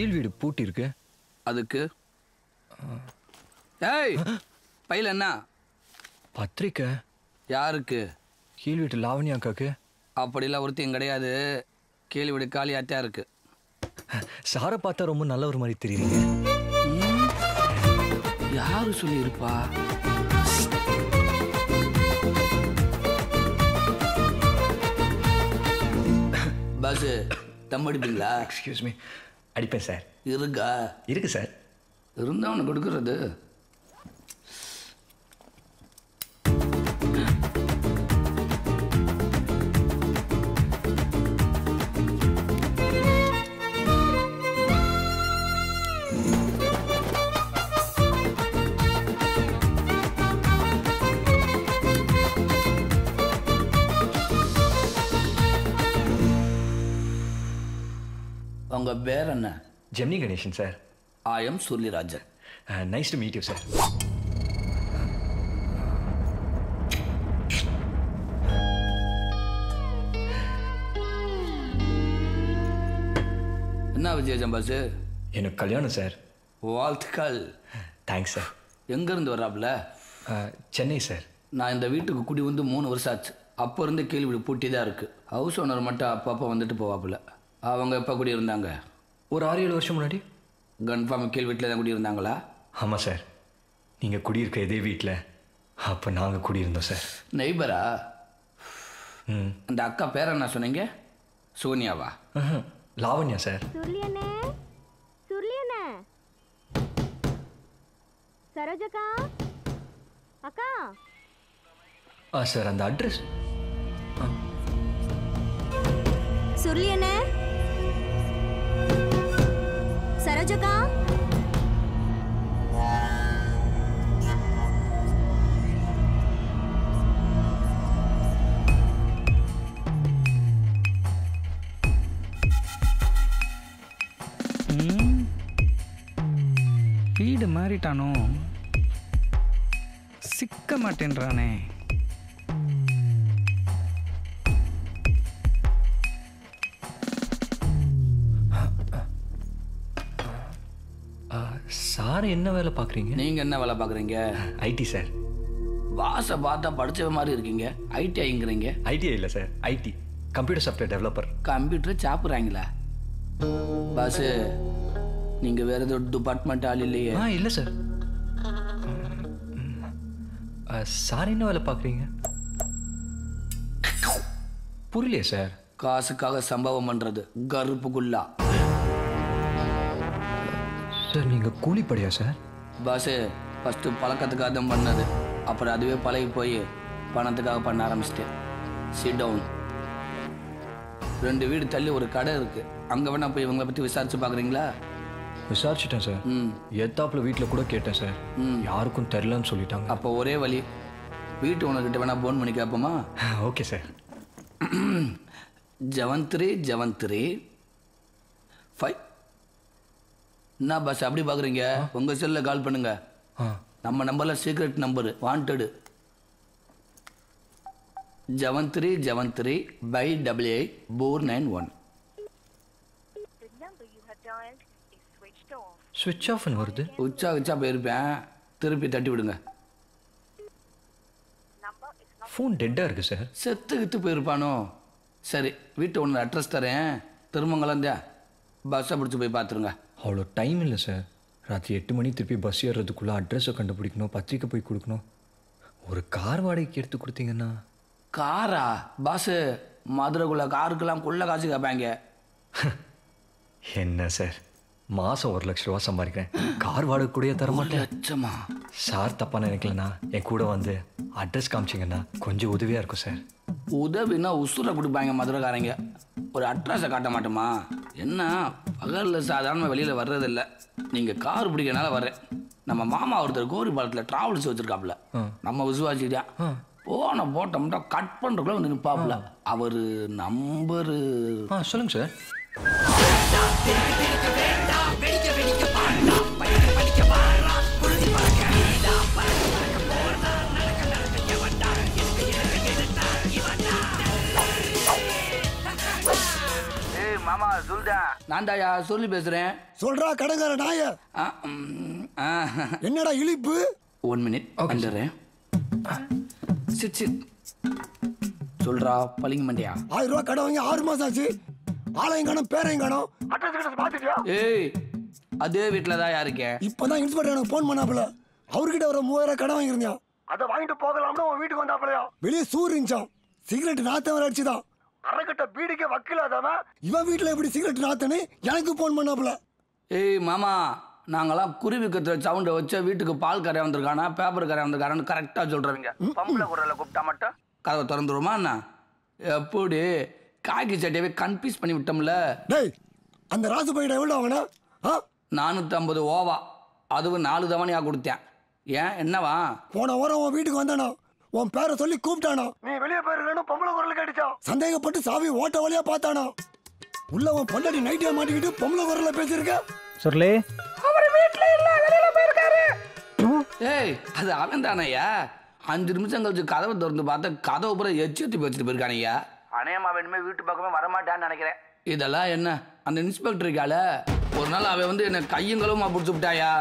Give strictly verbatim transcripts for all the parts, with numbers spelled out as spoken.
கீழ் வீடு பூட்டி இருக்கு. அதுக்கு ஏய் பையில என்ன? பத்திரிக்கை. யாருக்கு? கீழ் வீட்டு லாவண்யா அக்காக்கு. அப்படிலாம் ஒருத்தையும் கிடையாது. கீழ் வீடு காலியாத்தான் இருக்கு. சாரை பார்த்தா ரொம்ப நல்ல ஒரு மாதிரி தெரியுறீங்க. யாரு சொல்லியிருப்பா? பாஸ் தம் அடிப்பீங்களா? Excuse me. அடிப்பேன் சார். இருக்கா? இருக்கு சார். இருந்தா அவனை கொடுக்கறது. உங்க பேர் என்ன? Gemini Ganesan sir. I am Surlirajan. Nice to meet you sir. என்ன விஜயம் பாஸ்? எனக்கு கல்யாணம் சார். வாழ்த்துக்கள். Thanks sir. எங்கேருந்து வர்றாப்புல? சென்னை சார். நான் இந்த வீட்டுக்கு குடி வந்து மூணு வருஷம் ஆச்சு. அப்போ இருந்து கீழ் வீடு பூட்டி தான் இருக்குது. ஹவுஸ் ஓனர் மட்டும் அப்பப்போ வந்துட்டு போவாப்புல. அவங்க எப்போ குடி இருந்தாங்க? ஒரு ஆறு ஏழு வருஷம் முன்னாடி. கன்ஃபார்ம் கீழ் வீட்டில் தான் குடி இருந்தாங்களா? ஆமாம் சார். நீங்கள் குடியிருக்க இதே வீட்டில் அப்போ நாங்கள் குடியிருந்தோம் சார். நெய்பரா? ம். அந்த அக்கா பேர் என்ன சொன்னீங்க? சோனியாவா? லாவண்யா சார். சுர்லியனே சுர்லியனே சரோஜக்கா அக்கா. ஆ சார் அந்த அட்ரஸ். சுர்லியனே சரோஜக்கா. வீடு மாறிட்டானோ? சிக்க மாட்டேன்றானே. சார் என்ன வேலை பார்க்குறீங்க? நீங்கள் என்ன வேலை பார்க்குறீங்க? ID sir. வாசை பார்த்தா படித்த மாதிரி இருக்கீங்க. ஐடிஐங்கிறீங்க. ஐடிஐ இல்லை sir, IT computer software developer. Computer சாப்பிட்றாங்களா பாஸ்? நீங்கள் வேறு ஏதோ டிபார்ட்மெண்ட் ஆள் இல்லையே? ஆ இல்லை சார். சார் என்ன வேலை பார்க்குறீங்க? புரியலையே சார். காசுக்காக சம்பவம் பண்ணுறது கருப்புக்குள்ளா. சார் நீங்கள் கூலிப்படையா சார்? பாஸ் ஃபஸ்ட்டு பழக்கத்துக்காக தான் பண்ணது. அப்புறம் அதுவே பழகி போய் பணத்துக்காக பண்ண ஆரம்பிச்சிட்டேன். Sit down. ரெண்டு வீடு தள்ளி ஒரு கடை இருக்குது. அங்கே வேணா போய் இவங்களை பற்றி விசாரிச்சு பார்க்குறீங்களா? விசாரிச்சுட்டேன் சார். ம். எத்தாப்புல வீட்டில் கூட கேட்டேன் சார். ம். யாருக்கும் தெரிலன்னு சொல்லிட்டாங்க. அப்போ ஒரே வழி, வீட்டு ஓனர்கிட்ட வேணா ஃபோன் பண்ணி கேட்போமா? Okay sir. ஜவந்திரி ஜவந்திரி ஃபைவ். என்ன பாஸ் அப்படி பார்க்குறீங்க? உங்கள் செல்லில் கால் பண்ணுங்க. நம்ம நம்பரில் சீக்ரெட் நம்பரு, வாண்டடு. ஜவந்திரி ஜவந்திரி by double eight four nine one. ஸ்விட்ச் ஆஃப்னு வருது. உச்சா உச்சா போயிருப்பேன். திருப்பி தட்டி விடுங்க. ஃபோன் டெட்டாக இருக்குது சார். செத்து கித்து போயிருப்பானோ? சரி, வீட்டு ஒன்று அட்ரஸ் தரேன். திருமங்கலந்தா பஸ்ஸை பிடிச்சி போய் பார்த்துருங்க. அவ்வளோ டைம் இல்லை சார். ராத்திரி எட்டு மணி திருப்பி பஸ் ஏறுறதுக்குள்ளே அட்ரஸை கண்டுபிடிக்கணும், பத்திரிக்கை போய் கொடுக்கணும். ஒரு கார் வாடகைக்கு எடுத்து கொடுத்தீங்கன்னா. காரா? பாஸு மதுரைக்குள்ளே காருக்கெல்லாம் குள்ள காசு கேட்பாங்க. என்ன சார், மாதம் ஒரு லட்ச ரூபா சம்பாதிக்கிறேன், கார் வாடகை கூடயே தர மாட்டேன். லட்சமா? சார் தப்பாக நினைக்கலண்ணா, என் கூட வந்து அட்ரஸ் காமிச்சிங்கன்னா கொஞ்சம் உதவியாக இருக்கும் சார். உதவினா உசுரை கொடுப்பாங்க மதுரைக்காரங்க. ஒரு அட்ரஸை காட்ட மாட்டோமா? என்ன பகலில் சாதாரணமாக வெளியில் வர்றதில்லை. நீங்கள் கார் பிடிக்கிறனால வர்றேன். நம்ம மாமா ஒருத்தர் கோரி பாலத்தில் ட்ராவல்ஸ் வச்சுருக்காப்புல. நம்ம விசுவாசிக்கிட்டா போன போட்டோம்னா கட் பண்ணுறக்குள்ள வந்து நிற்பாப்புல. அவர் நம்பரு. ஆ சொல்லுங்கள் சார். மாமா சொல்லுடா. நான் நான் தாயா சொல்லி பேசுறேன். சொல்றா கடங்கார நாய. என்னடா இழிப்பு? ஒன் மினிட் வந்துடுறேன். சிட் சிட் சொல்றா பளிங்கு மண்டியா. ஆயிரம் ரூபாய் கடை வாங்கி ஆறு மாசம் ஆச்சு. ஆளையும் காணும் பேரையும் காணும். ஏய் அதே வீட்டில் தான் இருக்கேன். இப்பதான் இன்ஸ்பெக்டர் எனக்கு போன் பண்ணாப்புல. அவர்கிட்ட ஒரு மூவாயிரம் கடை வாங்கியிருந்தான். அதை வாங்கிட்டு போகலாம்னு உன் வீட்டுக்கு வந்தாப்புலையா. வெளியே சூர் இருந்துச்சான். சிகரெட் நாத்தம் வர அடிச்சுதான். அரைக்கட்ட பீடிக்க வக்கில்லாதவன் இவன் வீட்டுல எப்படி சிகரெட் நாத்தனு எனக்கு போன் பண்ணாப்புல. ஏய் மாமா நாங்களாம் குருவி கத்துற சவுண்டை வச்ச வீட்டுக்கு பால் கரையா வந்திருக்கானா பேப்பர் கரையா வந்திருக்கானு கரெக்டா சொல்றவங்க. பம்பளை குரலை கூப்பிட்டா மட்டும் கதவை திறந்துருமா என்ன? எப்படி காக்கி சட்டையவே கன்ஃபியூஸ் பண்ணி விட்டோம்ல. டேய் அந்த ராசு பையிட எவ்வளோ வாங்கினா? நானூற்றி ஐம்பது ஓவா. அதுவும் நாலு தவணையாக கொடுத்தேன். ஏன் என்னவா? போன வாரம் உன் வீட்டுக்கு வந்தானா உன் பேரை சொல்லி கூப்பிட்டானா. நீ வெளியே போயிருக்கணும் பொம்பளை குரல் கேட்டுச்சா. சந்தேகப்பட்டு சாவி ஓட்ட வழியா பார்த்தானா. உள்ள உன் பொண்டாட்டி நைட்டியா மாட்டிக்கிட்டு பொம்பளை குரல்ல பேசியிருக்க. சொல்லு. அவர் வீட்ல இல்ல வெளியில போயிருக்காரு. ஏய் அது அவன் தானையா. அஞ்சு நிமிஷம் கழிச்சு கதவை திறந்து பார்த்தா கதவை பூரா எச்சி ஊற்றி வச்சுட்டு போயிருக்கானையா. அநேகமா வேணுமே வீட்டு பக்கமே வரமாட்டான்னு நினைக்கிறேன். இதெல்லாம் என்ன அந்த இன்ஸ்பெக்டர் இருக்கால ஒரு நாள் அவன் வந்து என்ன கையும் களவுமா பிடிச்சி விட்டாயா.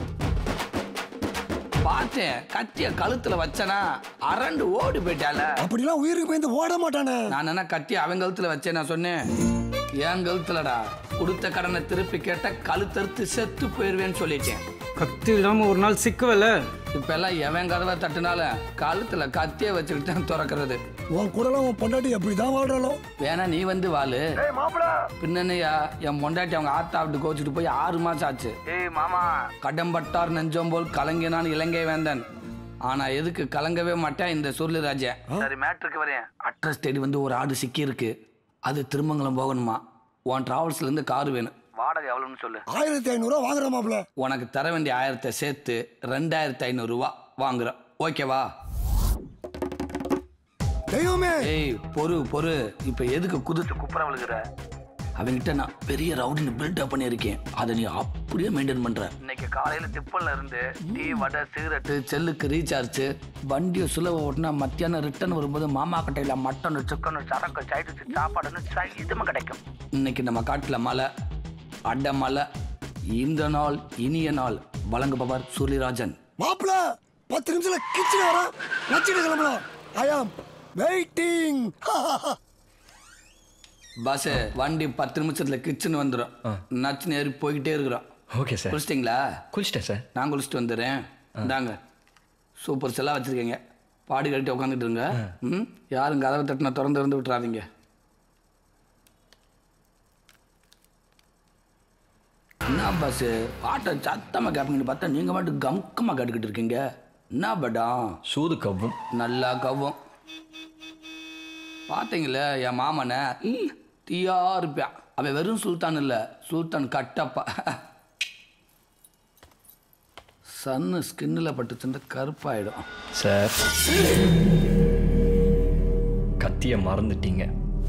பார்த்தேன் கத்திய கழுத்துல வச்சனா அரண்டு ஓடி போயிட்டால. அப்படிலாம் உயிருக்கு பயந்து ஓட மாட்டானே. நான் என்ன கத்தி அவன் கழுத்துல வச்சேன். நான் சொன்னேன் என் கழுத்துலடா. கொடுத்த கடனை திருப்பி கேட்ட கழுத்தறுத்து செத்து போயிருவேன்னு சொல்லிட்டேன். கத்தி இல்லாம ஒரு நாள் சிக்கவல. இப்ப எல்லாம் எவன் கதவை தட்டுனால கழுத்துல கத்திய வச்சுக்கிட்டு தான் திறக்கிறது. உன் கூட உன் பொண்டாட்டி அப்படிதான் வாழ்றாளோ. வேணா நீ வந்து வாழு. பின்னயா என் பொண்டாட்டி அவங்க ஆத்தா விட்டு கோச்சிட்டு போய் ஆறு மாசம் ஆச்சு. ஏய் மாமா கடம்பட்டார் நெஞ்சம் போல் கலங்கினான் இலங்கை வேந்தன். ஆனா எதுக்கு கலங்கவே மாட்டேன் இந்த சுருளிராஜன். சரி மேட்ருக்கு வரேன். அட்ரஸ் தேடி வந்து ஒரு ஆடு சிக்கி இருக்கு. அது திருமங்கலம் போகணுமா. உன் டிராவல்ஸ்ல இருந்து காரு வேணும். வாடகை எவ்வளவுன்னு சொல்லு. ஆயிரத்தி ஐநூறு ரூபா வாங்குற மாப்பிள்ள. உனக்கு தர வேண்டிய ஆயிரத்தை சேர்த்து ரெண்டாயிரத்தி ஐநூறு ரூபா வாங்குறோம். ஓகேவா? தெய்வமே. ஏய் பொறு பொறு. இப்ப எதுக்கு குதித்து குப்புற விழுகிற? அவங்கிட்ட நான் பெரிய ரவுடின்னு பில்டப் பண்ணியிருக்கேன். அதை நீ அப்படியே மெயின்டைன் பண்ற. இன்னைக்கு காலையில திப்பல்ல இருந்து டீ வடை சிகரெட்டு செல்லுக்கு ரீசார்ஜ் வண்டியை சுலப ஓட்டினா மத்தியானம் ரிட்டர்ன் வரும்போது மாமா கட்டையில மட்டன் சிக்கன் சரக்கு சைடு சாப்பாடுன்னு இதுமா கிடைக்கும். இன்னைக்கு நம்ம காட்டுல மலை அட மலை. இந்த நாள் இனிய நாள் வழங்குபவர் சூரியராஜன். மாப்பிள்ள பத்து நிமிஷத்துல கிச்சன் வர நச்சிட்டு கிளம்பலாம். ஐ ஆம் வெயிட்டிங். பஸ் வண்டி பத்து நிமிஷத்துல கிச்சன் வந்துடும். நச்சு நேரி போய்கிட்டே இருக்கிறோம். Okay sir. குளிச்சிட்டிங்களா? குளிச்சிட்டேன் சார். நான் குளிச்சுட்டு வந்துடுறேன். இந்தாங்க சூப்பர் செல்லாம் வச்சுருக்கீங்க. பாடி கழிட்டு உட்காந்துட்டு இருங்க. ம் யாரும் கதவை தட்டின திறந்து இருந்து விட்டுறாதீங்க. என்ன பஸ் பாட்டை சத்தமாக கேட்பீங்கன்னு பார்த்தா நீங்கள் மட்டும் கம்கமாக கேட்டுக்கிட்டு இருக்கீங்க. என்ன படம்? சூது கவ்வும். நல்லா கவ்வும். பார்த்தீங்களே என் மாமனை தீயா இருப்பான். அவன் வெறும் சுல்தான் இல்லை சுல்தான் கட்டப்பா. சன்னு ஸ்கின்னில் பட்டுச்சுன்னா கருப்பாயிடும். சார் கத்தியை மறந்துட்டீங்க.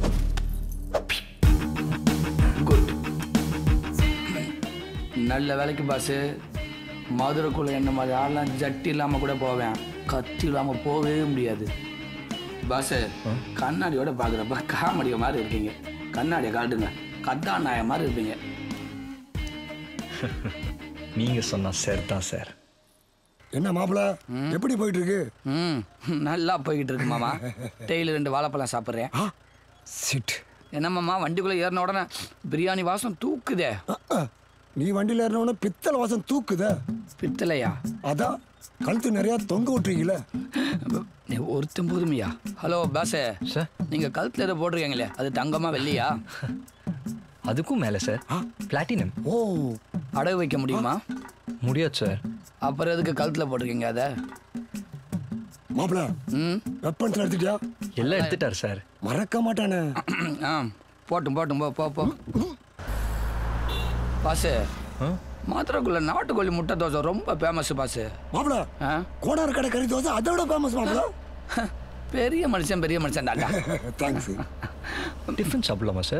குட். நல்ல வேலைக்கு பாஸு. மதுரைக்குள்ளே என்ன மாதிரி ஆள்லாம் ஜட்டி இல்லாமல் கூட போவேன். கத்தி இல்லாமல் போகவே முடியாது. பாஸு கண்ணாடியோட பார்க்குறப்ப காமெடிய மாதிரி இருக்கீங்க. கண்ணாடியை காட்டுங்க. கதாநாய மாதிரி இருப்பீங்க. நீங்க சொன்னா சார் தான் சார். என்ன மாப்பிள்ள எப்படி போயிட்டு இருக்கு? ம் நல்லா போய்கிட்டு இருக்கு மாமா. டெய்லி ரெண்டு வாழைப்பழம் சாப்பிட்றேன். சிட். என்ன மாமா வண்டிக்குள்ளே ஏறின உடனே பிரியாணி வாசம் தூக்குதே. நீ வண்டியில் ஏறின பித்தளை வாசம் தூக்குதே. பித்தளையா? அதான் கழுத்து நிறையா தொங்க விட்டுருக்கீங்கள. ஒருத்தம் போதுமையா? Hello பாஸே sir. நீங்கள் கழுத்தில் ஏதோ போட்டிருக்கீங்களே அது தங்கமா வெள்ளியா? அதுக்கும் மேலே சார் பிளாட்டினம். ஓ அடகு வைக்க முடியுமா? முடியாது சார். அப்புறம் எதுக்கு கழுத்தில் போட்டிருக்கீங்க அதை? மாப்பிள்ள ம் வெப்பன்ஸ் எடுத்துட்டியா? எல்லாம் எடுத்துட்டார் சார். மறக்க மாட்டானே. ஆ போட்டும் போட்டும் போ போ போ. பாஸு மாத்திரக்குள்ள நாட்டுக்கோழி முட்டை தோசை ரொம்ப ஃபேமஸ் பாஸு. மாப்பிள்ள கோடார் கடை கறி தோசை அதோட ஃபேமஸ் மாப்பிள்ள. பெரிய மனுஷன் பெரிய மனுஷன் தாண்டா. தேங்க்ஸ். டிஃபன் சாப்பிடலாமா சார்?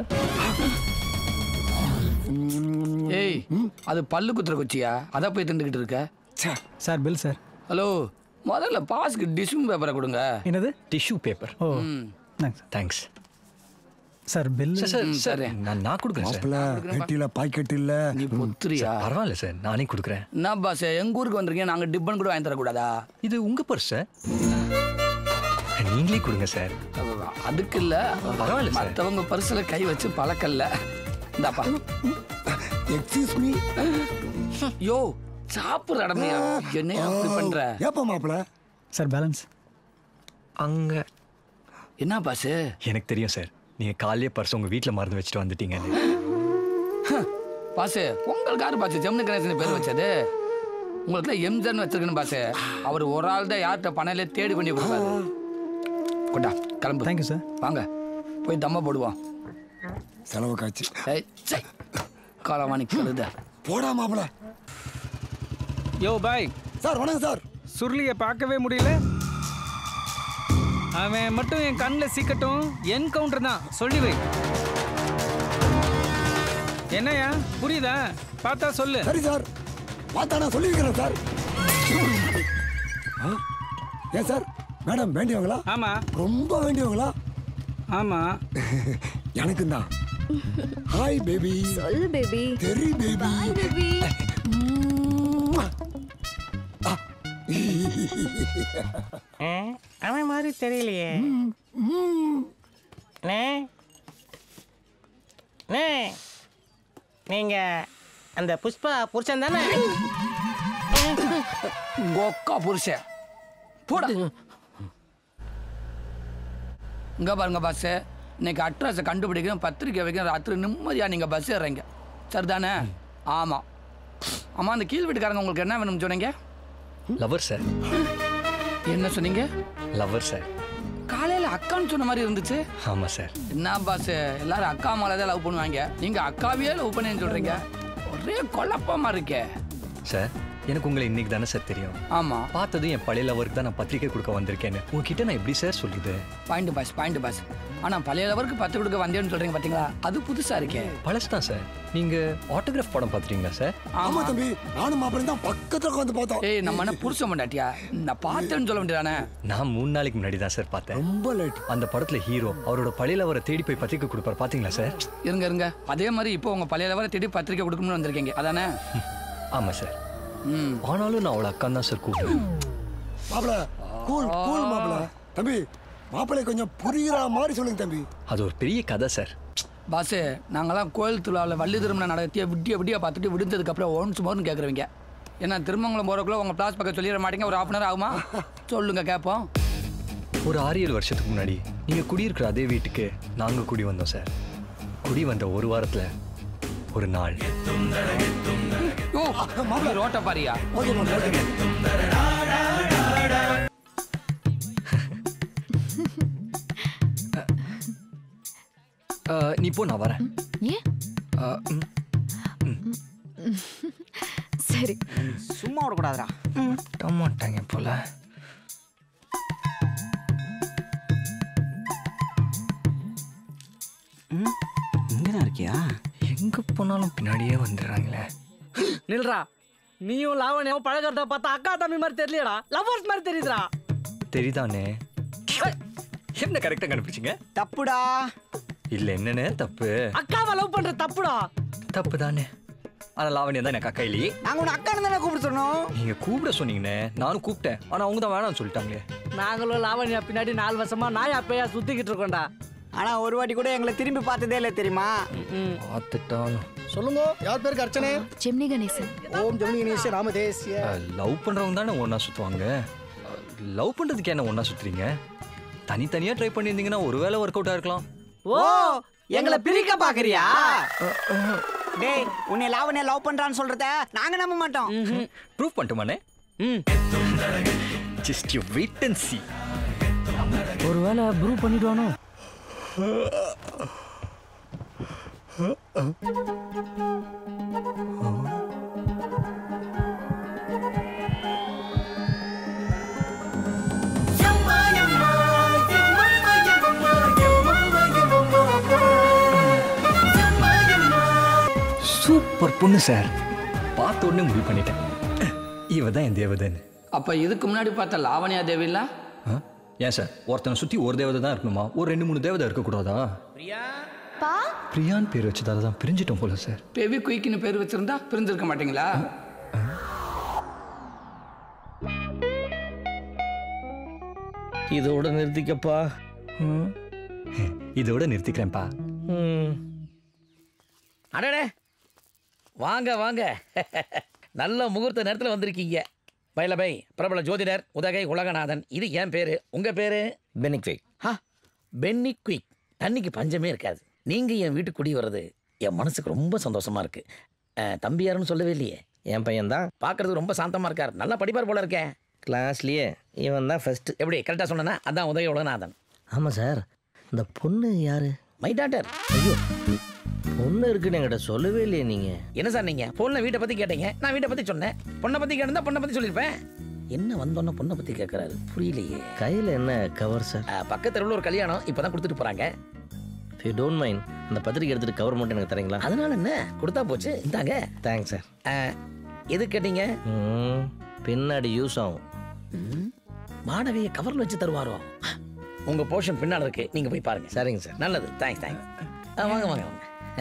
ஏய் அது பல்லு குத்துற குச்சியா? அதை போய் திண்டுக்கிட்டு இருக்க. Sir bill sir. ஹலோ முதல்ல பாஸ்க்கு டிஷ்யூ பேப்பரை கொடுங்க. என்னது? Tissue paper. ஓ ம் thanks. Thanks. Sir bill sir sir sir சரி. நான் நான் கொடுக்குறேன் சார் மாப்பிள்ள பெட்டியில பாக்கெட் இல்ல. நீ பொத்துறியா? பரவாயில்ல சார் நானே கொடுக்குறேன். என்ன பாஸ் எங்க ஊருக்கு வந்திருக்கீங்க, நாங்க டிப்பன் கூட வாங்கி தரக்கூடாதா? இது உங்க பர்ஸ் சார், நீங்களே கொடுங்க சார். அதுக்கு இல்ல, பரவாயில்ல சார். மற்றவங்க பர்சுல கை வச்சு பழக்கல்ல. இந்தாப்பா. Excuse me. யோ சாப்பிட்ற இடமையா என்ன அப்படி பண்ற? ஏப்பா மாப்பிள்ள? சார் பேலன்ஸ் அங்க என்ன பாஸ்? எனக்கு தெரியும் சார், நீங்க காலையே பர்ஸ் உங்க வீட்டில் மறந்து வச்சுட்டு வந்துட்டீங்கன்னு. பாஸ் உங்களுக்கு யாரு பாஸ் ஜெமினி கணேசன் பேர் வச்சது? உங்களுக்கு எம்ஜன் வச்சிருக்கணும் பாஸ். அவர் ஒரு ஆள் தான் யார்கிட்ட பணம் தேடி பண்ணி கொடுப்பாரு. கொண்டா கிளம்பு. Thank you sir. வாங்க போய் தம்ம போடுவோம். செலவு காட்சி காலவாணி கழுத போடா மாப்பிள்ள. யோ பாய். சார் வணக்கம் சார். சுருளியை பார்க்கவே முடியல. அவன் மட்டும் என் கண்ணில் சிக்கட்டும், என்கவுண்டர் தான் சொல்லி வை. என்னையா புரியுதா? பார்த்தா சொல்லு. சரி சார், பார்த்தா நான் சொல்லி வைக்கிறேன் சார். ஏன் சார் மேடம் வேண்டியவங்களா? ஆமா. ரொம்ப வேண்டியவங்களா? ஆமா. எனக்கும் தான். Hi baby. சொல்லு பேபி. தெரி பேபி. Bye baby. அவன் மாதிரி தெரியலையே. நீங்க அந்த புஷ்பா புருஷன் தானே? கொக்கா புருஷன் போட. இங்க பாருங்க பாஸ், இன்னைக்கு அட்ரஸை கண்டுபிடிக்கணும், பத்திரிக்கை வைக்கணும், ராத்திரி நிம்மதியா நீங்க பஸ் ஏறீங்க சரிதானே? ஆமா ஆமா. அந்த கீழ் வீட்டுக்காரங்க உங்களுக்கு என்ன வேணும்னு சொன்னீங்க? Lover sir. என்ன சொன்னீங்க? Lover sir. காலையில அக்கான்னு சொன்ன மாதிரி இருந்துச்சு. ஆமா சார். என்ன பாஸ் எல்லாரும் அக்கா மேலே தான் லவ் பண்ணுவாங்க, நீங்க அக்காவையே லவ் பண்ணேன்னு சொல்றீங்க. ஒரே குழப்பமா இருக்கே சார். எனக்கு உங்களை இன்னைக்கு தானே சார் தெரியும். ஆமா. பார்த்ததும் என் பழைய லவருக்கு தான் நான் பத்திரிக்கை கொடுக்க வந்திருக்கேன்னு உங்ககிட்ட நான் எப்படி சார் சொல்லுது? Point boss point boss. ஆனா பழைய லவருக்கு பத்து கொடுக்க வந்தேன்னு சொல்றீங்க பாத்தீங்களா, அது புதுசா இருக்கே. பழசு தான் சார். நீங்க ஆட்டோகிராஃப் படம் பார்த்துட்டீங்களா சார்? ஆமா தம்பி, நானும் மாப்பிள்ளை தான் பக்கத்துல உட்காந்து பார்த்தோம். ஏய் நம்ம என்ன புருஷ மாட்டாட்டியா? நான் பார்த்தேன்னு சொல்ல வேண்டியதானே? நான் மூணு நாளைக்கு முன்னாடி தான் சார் பார்த்தேன். ரொம்ப லேட். அந்த படத்துல ஹீரோ அவரோட பழைய லவரை தேடி போய் பத்திரிக்கை கொடுப்பார், பாத்தீங்களா சார்? இருங்க இருங்க, அதே மாதிரி இப்போ உங்க பழைய லவரை தேடி பத்திரிக்கை கொடுக்கணும்னு வந்திருக்கீங்க அதானே? ஆமா சார். ம். ஆனாலும் நான் அவளை அக்கா தான் சார் கூப்பிடுவேன். மாப்பிள்ள கூல் கூல் மாப்பிள்ள. தம்பி மாப்பிள்ளை கொஞ்சம் புரியுற மாதிரி சொல்லுங்க தம்பி. அது ஒரு பெரிய கதை சார். பாஸ் நாங்களாம் கோயில் திருவிழாவில் வள்ளி திருமணம் நடத்திய விட்டிய விட்டிய பார்த்துட்டு விடுந்ததுக்கப்புறம் ஒன்ஸ் மோர்னு கேட்குறவங்க. ஏன்னா திருமங்கலம் போகிறக்குள்ள உங்கள் பிளாஸ் பக்கம் சொல்லிட மாட்டீங்க, ஒரு ஹாஃப் அன் ஹவர் ஆகுமா? சொல்லுங்க கேட்போம். ஒரு ஆறு ஏழு வருஷத்துக்கு முன்னாடி நீங்க குடியிருக்கிற அதே வீட்டுக்கு நாங்க குடி வந்தோம் சார். குடி வந்த ஒரு வாரத்துல ஒரு நாள் ஓ மாப்பிள்ள ரோட்ட பாரியா? ஓகே மாப்பிள்ள. நீ போ, நான் வரேன். ஏன்? ஆ, ம். சரி. சும்மா விடக்கூடாதுடா. மாட்டாங்க போல. இங்கதான் இருக்கியா? எங்க போனாலும் பின்னாடியே வந்துடுறாங்களே. நில்றா. நீயும் லாவணியாவும் பழகிறத பார்த்தா அக்கா தம்பி மாதிரி தெரியலடா, லவர்ஸ் மாதிரி தெரியுதுடா. தெரியுதானே? என்ன கரெக்டா கண்டுபிடிச்சிங்க? தப்புடா. இல்ல என்னன்னு தப்பு? அக்காவை லவ் பண்ற தப்புடா. தப்பு தானே. ஆனா லாவண்யா தான் எனக்கு அக்கா இல்லையே. நாங்க உன்னை அக்கான்னு தானே கூப்பிட சொன்னோம். நீங்க கூப்பிட சொன்னீங்கண்ணே, நானும் கூப்பிட்டேன். ஆனா அவங்க தான் வேணாம்னு சொல்லிட்டாங்களே. நாங்களும் லாவண்யா பின்னாடி நாலு வருஷமா நாயா பேயா சுத்திக்கிட்டு இருக்கோம்டா. ஆனா ஒரு வாட்டி கூட எங்களை திரும்பி பார்த்ததே இல்லை தெரியுமா? பார்த்துட்டாலும் சொல்லுங்க, யார் பேருக்கு அர்ச்சனை? ஜெமினி கணேசன். ஓம் ஜெமினி கணேச ராமதேசிய. லவ் பண்றவங்க தானே ஒன்னா சுத்துவாங்க. லவ் பண்றதுக்கு என்ன ஒன்னா சுத்துறீங்க? தனித்தனியா ட்ரை பண்ணியிருந்தீங்கன்னா ஒருவேளை ஒர்க் அவுட் ஆயிருக்கலாம். ஓ எங்களை பிரிக்க பாக்குறியா? டேய் உன்னை லாவண்யா லவ் பண்றான்னு சொல்றத நாங்க நம்ப மாட்டோம். ப்ரூவ் பண்ணட்டுமானே? Just you wait and see. ஒருவேளை ப்ரூவ் பண்ணிடுவானோ? சூப்பர் பொண்ணு சார். பார்த்த உடனே முடிவு பண்ணிட்டேன், இவ தான் என் தேவதைன்னு. அப்ப இதுக்கு முன்னாடி பார்த்த லாவண்யா தேவில ஏன் சார் ஒருத்தனை சுத்தி ஒரு தேவதை தான் இருக்கணுமா? ஒரு ரெண்டு மூணு தேவதை இருக்கக்கூடாதா? பிரியா பா பிரியான் பேர் வச்சதால தான் பிரிஞ்சிட்டோம் போல சார். பேபி குயிக்னு பேர் வச்சிருந்தா பிரிஞ்சிருக்க மாட்டீங்களா? இதோட நிறுத்திக்கப்பா. இதோட நிறுத்திக்கிறேன்ப்பா. அடடே வாங்க வாங்க, நல்ல முகூர்த்த நேரத்தில் வந்திருக்கீங்க. பைலபை பிரபல ஜோதிடர் உதகை உலகநாதன். இது என் பேரு. உங்க பேரு? Pennycuick. ஹா, பென்னி குயிக். தண்ணிக்கு பஞ்சமே இருக்காது. நீங்க என் வீட்டுக்கு குடி வர்றது என் மனசுக்கு ரொம்ப சந்தோஷமா இருக்கு. தம்பி யாருன்னு சொல்லவே இல்லையே. என் பையன் தான். பார்க்கறதுக்கு ரொம்ப சாந்தமா இருக்கார். நல்லா படிப்பார் போல இருக்கேன். கிளாஸ்லயே இவன் தான் ஃபர்ஸ்ட். எப்படி கரெக்டாக சொன்னா? அதான் உதகை உலகநாதன். ஆமாம் சார். இந்த பொண்ணு யாரு? My daughter. ஐயோ, பொண்ணு இருக்குன்னு என்கிட்ட சொல்லவே இல்லையே நீங்க. என்ன சார் நீங்க பொண்ணை வீட்டை பத்தி கேட்டீங்க, நான் வீட்டை பத்தி சொன்னேன். பொண்ணை பத்தி கேட்டிருந்தா பொண்ணை பத்தி சொல்லியிருப்பேன். என்ன வந்தோன்னா பொண்ணை பத்தி கேட்கறாரு, புரியலையே. கையில என்ன கவர் சார்? பக்கத்து தெருவில் ஒரு கல்யாணம் இப்பதான் கொடுத்துட்டு போறாங்க. If you don't mind, அந்த பத்திரிக்கை எடுத்துட்டு கவர் மட்டும் எனக்கு தரீங்களா? அதனால என்ன, கொடுத்தா போச்சு. இந்தாங்க. Thanks sir. எது கேட்டீங்க? பின்னாடி யூஸ் ஆகும். மாணவியை கவர்ல வச்சு தருவாரோ? உங்க போர்ஷன் பின்னால இருக்கு, நீங்க போய் பாருங்க. சரிங்க சார். நல்லது. Thanks thanks. வாங்க வாங்க வாங்க.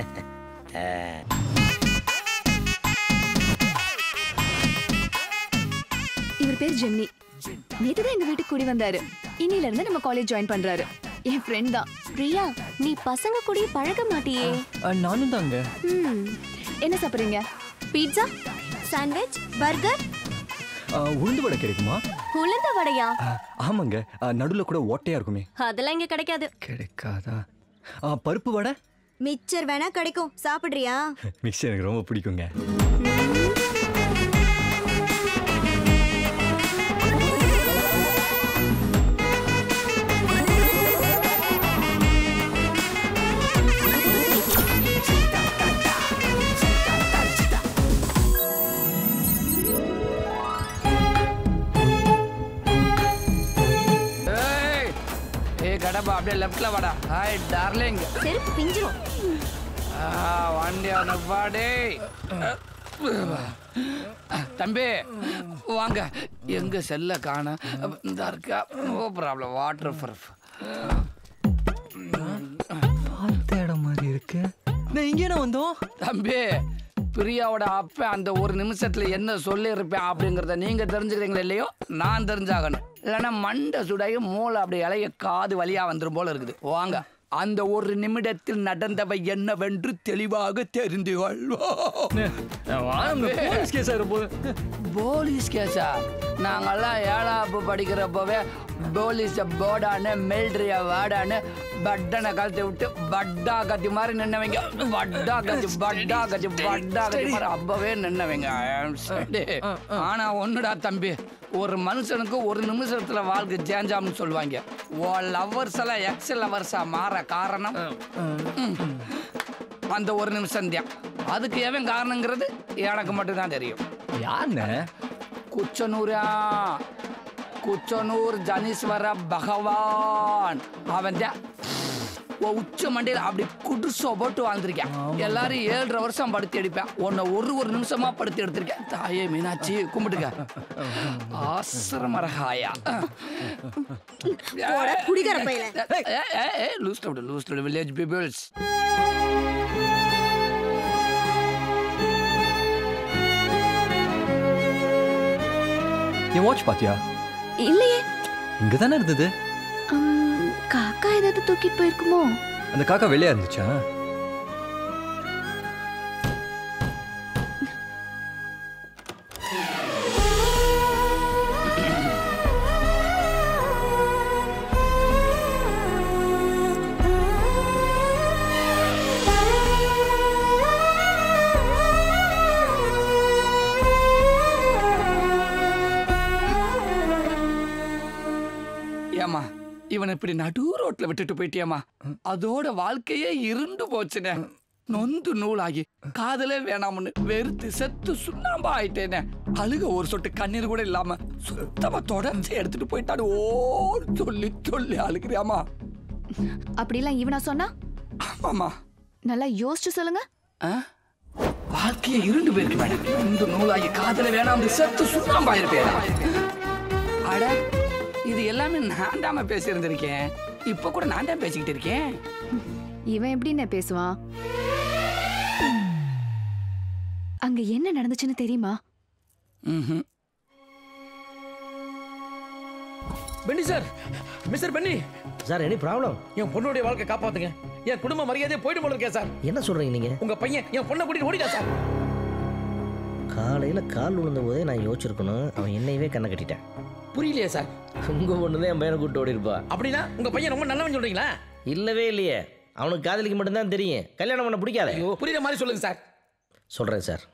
இவர் பேர் ஜெமினி. நேத்து தான் எங்க வீட்டுக்கு கூடி வந்தாரு. இன்னில இருந்து நம்ம காலேஜ் ஜாயின் பண்றாரு. என் ஃப்ரெண்ட் தான். பிரியா, நீ பசங்க கூட பழக மாட்டியே. நானும் தாங்க. என்ன சாப்பிடுறீங்க? பீட்சா, சாண்ட்விச், பர்கர், உளுந்து வடை கிடைக்குமா? உளுந்த வடையா? ஆமாங்க, நடுவில் கூட ஓட்டையா இருக்குமே. அதெல்லாம் இங்க கிடைக்காது. கிடைக்காதா? பருப்பு வடை? மிக்சர் வேணா கிடைக்கும், சாப்பிடுறியா? மிக்சர் எனக்கு ரொம்ப பிடிக்குங்க. கடப்பா அப்படியே லெஃப்ட்ல வாடா. Hi darling. செருப்பு பிஞ்சிரும். வண்டி அனுப்பாடே. தம்பி வாங்க. எங்க செல்ல காண இந்த இருக்கா? No problem. Waterproof. பார்த்த இடம் மாதிரி இருக்கு. நான் இங்கே வந்தோம். தம்பி, பிரியாவோட அப்ப அந்த ஒரு நிமிஷத்துல என்ன சொல்லி இருப்பேன் அப்படிங்கறத நீங்க தெரிஞ்சுக்கிறீங்களா இல்லையோ? நான் தெரிஞ்சாகணும். இல்லைன்னா மண்டை சுடாயி மூளை அப்படி இலைய காது வழியா வந்துடும் போல இருக்குது. வாங்க, அந்த ஒரு நிமிடத்தில் நடந்தவை என்னவென்று தெளிவாக தெரிந்து கொள்வோம். போலீஸ் கேஸா? நாங்கெல்லாம் ஏழாப்பு படிக்கிறப்பவே போலீஸ போர்டானு மிலிட்ரிய வாடானு பட்டனை கழட்டி விட்டு பட்டா கத்தி மாதிரி நின்னவங்க. பட்டா கத்தி பட்டா கத்தி பட்டா கத்தி மாதிரி அப்பவே நின்னவங்க. ஆனா ஒண்ணுடா தம்பி, ஒரு மனுஷனுக்கு ஒரு நிமிஷத்துல வாழ்க்கை சேஞ்சாம்னு சொல்லுவாங்க. ஓ லவர்ஸ் எல்லாம் எக்ஸ் லவர்ஸா மாற காரணம் அந்த ஒரு நிமிஷம் தான். அதுக்கு எவன் காரணங்கிறது எனக்கு மட்டும்தான் தெரியும். யாருன்னு? குச்சனூரா, குச்சனூர் ஜனீஸ்வர பகவான். அவன் தான் உச்ச மண்டையில் அப்படி குடிசோ போட்டு வாழ்ந்திருக்கேன். எல்லாரும் ஏழரை வருஷம் படுத்து எடுப்பேன். உன்னை ஒரு ஒரு நிமிஷமா படுத்து எடுத்திருக்கேன். தாயே மீனாட்சி கும்பிட்டுக்க. ஆசிரமரகாயா குடிகார பையல. Loose to loose to village peoples. என் வாட்ச் பாத்தியா? இல்லையே. இங்க தானே இருந்தது. காக்கா ஏதாவது தூக்கிட்டு போயிருக்குமோ? அந்த காக்கா வெளியா இருந்துச்சா? ஏமா இவனை இப்படி நடு ரோட்ல விட்டுட்டு போயிட்டியம்மா. அதோட வாழ்க்கையே இருண்டு போச்சுனே. நொந்து நூலாகி காதலே வேணாம்னு வெறுத்து செத்து சுண்ணாம்பா ஆயிட்டேனே. அழுக ஒரு சொட்டு கண்ணீர் கூட இல்லாம சுத்தமா தொடர்ச்சி எடுத்துட்டு போயிட்டாடு. ஓ சொல்லி சொல்லி அழுகிறியாமா? அப்படிலாம் இவனா சொன்னா? ஆமாமா. நல்லா யோசிச்சு சொல்லுங்க. வாழ்க்கையே இருண்டு போயிருக்கு மேடம். நொந்து நூலாகி காதலே வேணாம்னு செத்து சுண்ணாம்பா இருப்பேன். அட, இது எல்லாமே நான் தாம பேசி இருந்திருக்கேன். இப்ப கூட நான் தான் பேசிக்கிட்டு இருக்கேன். இவன் எப்படின்னு பேசுவான்? அங்க என்ன நடந்துச்சுன்னு தெரியுமா? Benny sir, mister Benny sir, any problem? என் பொண்ணுடைய வாழ்க்கை காப்பாத்துங்க. என் குடும்ப மரியாதையை போயிட்டு போல இருக்கேன் சார். என்ன சொல்றீங்க நீங்க? உங்க பையன் என் பொண்ணை கூட்டிட்டு ஓடிட்டா சார். காலையில கால் விழுந்த போதே நான் யோசிச்சிருக்கணும். அவன் என்னையவே கண்ணை கட்டிட்டேன். புரியலையே சார். உங்க பொண்ணுதான் என் பையனை கூட்டு ஓடி இருப்பா. அப்படின்னா உங்க பையன் ரொம்ப நல்லவன் சொல்றீங்களா? இல்லவே இல்லையே. அவனுக்கு காதலிக்கு மட்டும்தான் தெரியும், கல்யாணம் பண்ண பிடிக்காத. ஐயோ, புரியுற மாதிரி சொல்லுங்க சார். சொல்றேன் சார்.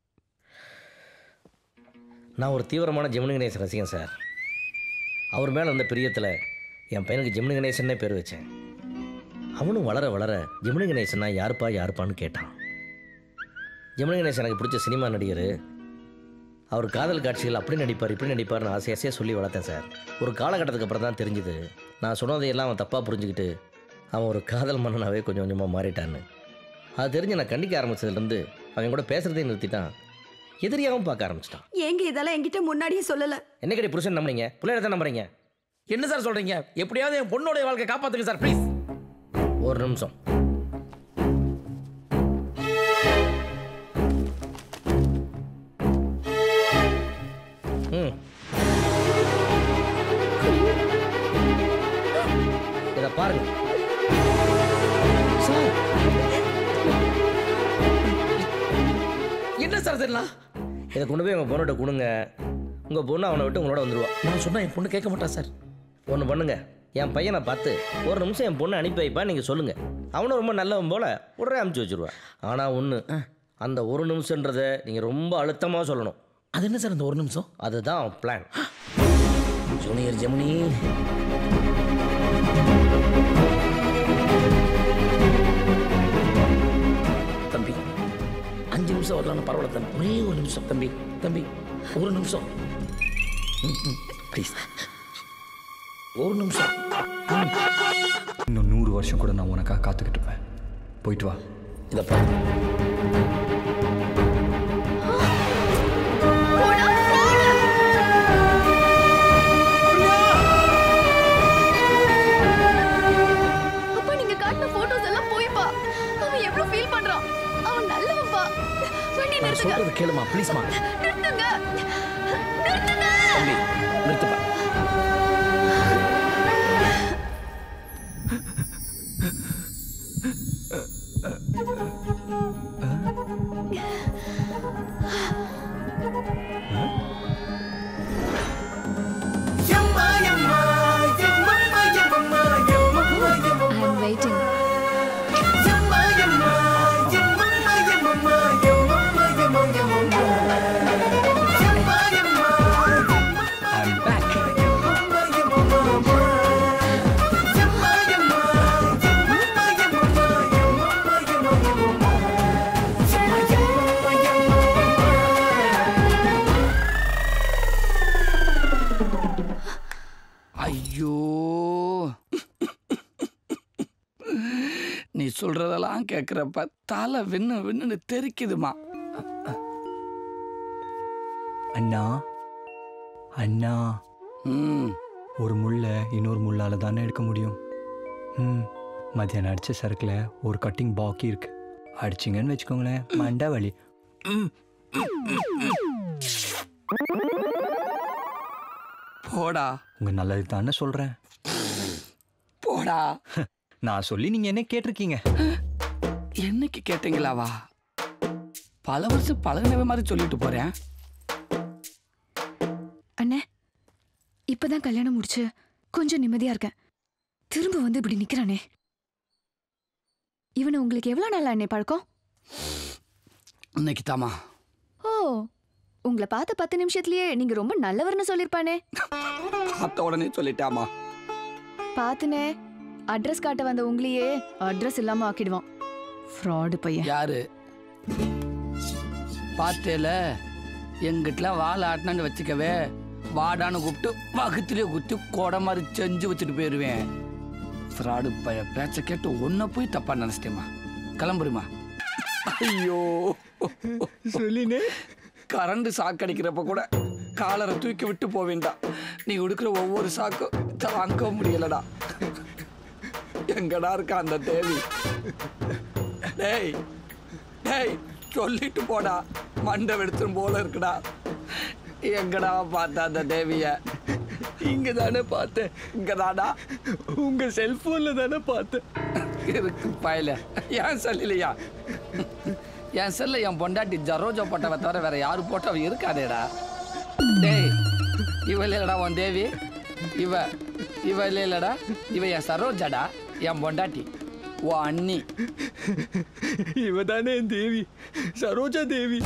நான் ஒரு தீவிரமான ஜெமினி கணேசன் ரசிகன் சார். அவர் மேலே இருந்த பிரியத்தில் என் பையனுக்கு ஜெமினி கணேசன்னே பேர் வச்சேன். அவனும் வளர வளர ஜெமினி கணேசன்னா யாருப்பா யாருப்பான்னு கேட்டான். ஜெமினி கணேசன் எனக்கு பிடிச்ச சினிமா நடிகர். அவர் காதல் காட்சிகள் அப்படி நடிப்பார் இப்படி நடிப்பார்னு ஆசை ஆசையாக சொல்லி வளர்த்தேன் சார். ஒரு காலகட்டத்துக்கு அப்புறம் தான் தெரிஞ்சுது நான் சொன்னதையெல்லாம் அவன் தப்பாக புரிஞ்சுக்கிட்டு அவன் ஒரு காதல் மன்னனாவே கொஞ்சம் கொஞ்சமாக மாறிட்டான்னு. அது தெரிஞ்சு நான் கண்டிக்க ஆரம்பிச்சதுலேருந்து அவன் கூட பேசுகிறதே நிறுத்திட்டான். எதிரியாகவும் பார்க்க ஆரம்பிச்சிட்டான். ஏங்க இதெல்லாம் என்கிட்ட முன்னாடியே சொல்லல? என்னைக்கடி புருஷன் நம்புறீங்க? பிள்ளைய தான் நம்புறீங்க? என்ன சார் சொல்றீங்க? எப்படியாவது என் பொண்ணோட வாழ்க்கை காப்பாத்துங்க சார் ப்ளீஸ். ஒரு நிமிஷம். ம் இதை பாருங்க சார். என்ன சார் இதெல்லாம்? இதை கொண்டு போய் உங்கள் பொண்ணுகிட்ட கொடுங்க. உங்கள் பொண்ணு அவனை விட்டு உங்களோட வந்துடுவா. நான் சொன்னால் என் பொண்ணு கேட்க மாட்டா சார். ஒன்று பண்ணுங்க, என் பையனை பார்த்து ஒரு நிமிஷம் என் பொண்ணை அனுப்பி வைப்பா நீங்கள் சொல்லுங்கள். அவனும் ரொம்ப நல்லவன் போல் உடனே அனுப்பிச்சி வச்சுருவான். ஆனால் ஒன்று, அந்த ஒரு நிமிஷன்றதை நீங்கள் ரொம்ப அழுத்தமாக சொல்லணும். அது என்ன சார் அந்த ஒரு நிமிஷம்? அதுதான் பிளான். ஜூனியர் ஜெமினி, தம்பி அஞ்சு நிமிஷம் வரலான்னு பரவாயில்ல தம்பி. ஒரே ஒரு நிமிஷம் தம்பி. தம்பி ஒரு நிமிஷம் ப்ளீஸ். ஒரு நிமிஷம். இன்னும் நூறு வருஷம் கூட நான் உனக்காக காத்துக்கிட்டு இருப்பேன். போயிட்டு வா. இதை பாரு. அப்பா நீங்க காட்டின போட்டோஸ் எல்லாம் போய்ப்பா. அவன் எவ்வளவு ஃபீல் பண்றான். அவன் நல்லவன்பா. வண்டி நான் நிறுத்துங்க. சொல்றது கேளுமா ப்ளீஸ்மா. நிறுத்துங்க. நிறுத்துங்க. தம்பி நிறுத்துப்பா. I'm waiting. I'm back. ஐயோ, நீ சொல்றதெல்லாம் கேட்குறப்ப தலை விண்ணு விண்ணுன்னு தெரிக்குதுமா. அண்ணா அண்ணா ம் ஒரு முள்ளை இன்னொரு முள்ளால் தானே எடுக்க முடியும். ம் மதியானம் அடித்த சரக்கில் ஒரு கட்டிங் பாக்கி இருக்கு. அடிச்சிங்கன்னு வச்சுக்கோங்களேன், மண்டை வலி. போடா. உங்கள் நல்லது தானே சொல்கிறேன். போடா. நான் சொல்லி நீங்கள் என்ன கேட்டிருக்கீங்க? என்னைக்கு கேட்டீங்களாவா? பல வருஷம் பழகினவே மாதிரி சொல்லிட்டு போறேன். அண்ணே இப்பதான் கல்யாணம் முடிச்சு கொஞ்சம் நிம்மதியா இருக்கேன். திரும்ப வந்து இப்படி நிக்கிறானே. இவனை உங்களுக்கு எவ்வளவு நாள் அண்ணே பழக்கம்? இன்னைக்கு தாமா. ஓ, உங்களை பார்த்த பத்து நிமிஷத்துலயே நீங்க ரொம்ப நல்லவர்னு சொல்லிருப்பானே. பார்த்த உடனே சொல்லிட்டாமா. பாத்துனே, அட்ரஸ் காட்ட வந்த உங்களையே அட்ரஸ் இல்லாம ஆக்கிடுவான். ஃப்ராடு பையன். யாரு? பார்த்தேல, எங்கிட்டலாம் வாழை ஆட்டினான்னு வச்சுக்கவே, வாடான்னு கூப்பிட்டு வகுத்திலே குத்தி கொடை மாதிரி செஞ்சு வச்சுட்டு போயிடுவேன். ஃப்ராடு பைய பேச்ச கேட்டு ஒன்ன போய் தப்பா நினைச்சிட்டேமா. கிளம்புருமா. ஐயோ சொல்லினே. கரண்ட் சாக்கு அடிக்கிறப்ப கூட காலரை தூக்கி விட்டு போவேண்டா. நீ உடுக்கிற ஒவ்வொரு சாக்கும் தாங்க முடியலடா. எங்கடா இருக்கா அந்த தேவி? டேய் டேய் சொல்லிட்டு போடா, மண்டை வெடுத்துரும் போல இருக்குடா. எங்கடா பார்த்த அந்த தேவிய? இங்க தானே பார்த்தேன். இங்கதாடா உங்க செல்போன்ல தானே பார்த்தேன். இருக்கு பாயில. ஏன் செல்லையா? என் செல்ல என் பொண்டாட்டி ஜரோஜா போட்டவ தவிர வேற யாரு போட்டவ இருக்காதேடா. டேய் இவ இல்லடா உன் தேவி. இவ இவ இல்லடா, இவ என் சரோஜாடா, என் பொண்டாட்டி, ஓ அண்ணி. இவ தானே என் தேவி, சரோஜா தேவி.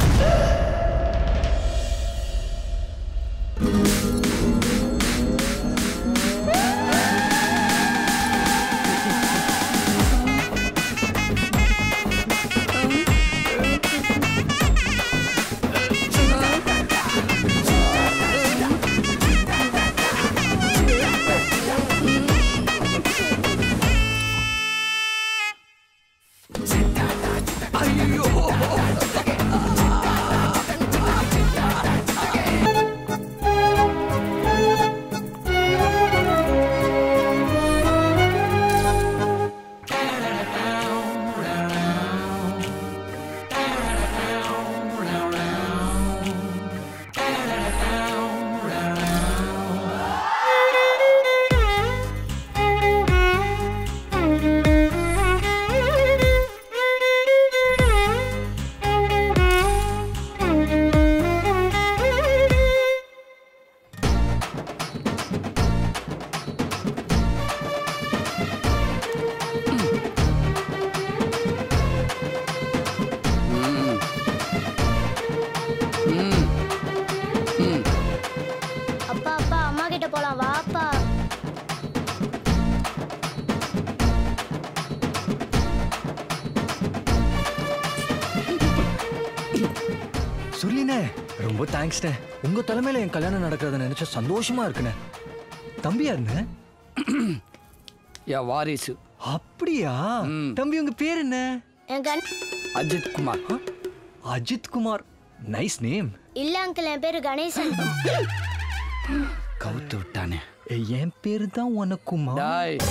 சொல்லினே ரொம்ப தேங்க்ஸ்ண்ணே. உங்க தலைமையில என் கல்யாணம் நடக்கிறத நினைச்சா சந்தோஷமா இருக்குண்ணே. தம்பி யாருண்ணே? என் வாரிசு. அப்படியா? தம்பி உங்க பேர் என்ன? அஜித் குமார். Ajith Kumar, nice name. இல்ல அங்கிள், என் பேரு கணேசன். கவுத்து விட்டானே. என் பேரு தான் உனக்குமார்.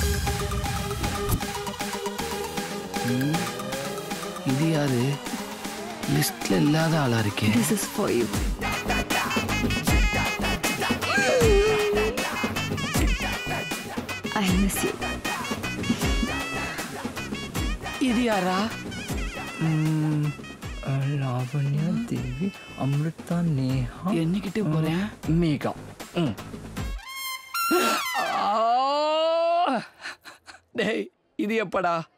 இது யாரு? லிஸ்ட்ல இல்லாத ஆளா இருக்கே. This is for you. I miss you. இது யாரா? லாவண்யா தேவி, அமிர்தா, நேஹா. என்னைக்கிட்டே போறேன்? மேகா. டேய் இது எப்படா?